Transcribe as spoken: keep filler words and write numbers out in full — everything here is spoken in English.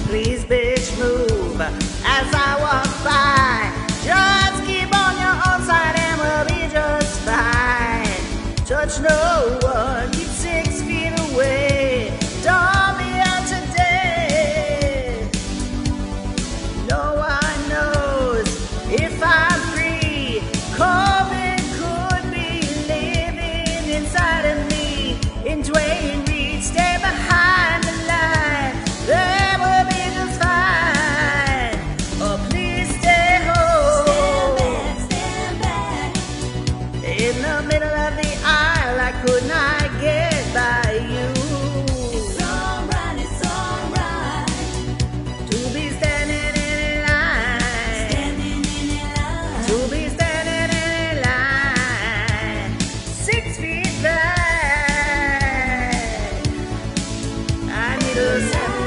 Please, bitch, move as I walk by. Just keep on your own side and we'll be just fine. Touch no one, keep six feet away. Don't be out today. No one knows if I'm free. COVID could be living inside of me. In Dwayne Reed, stay behind the line. They will be just fine. Oh, please stay home. Stand back, stand back. In the middle of the aisle, I could not get by you. It's alright, it's alright. To be standing in line. Standing in line. To be standing in line. Six feet back. I need a seven.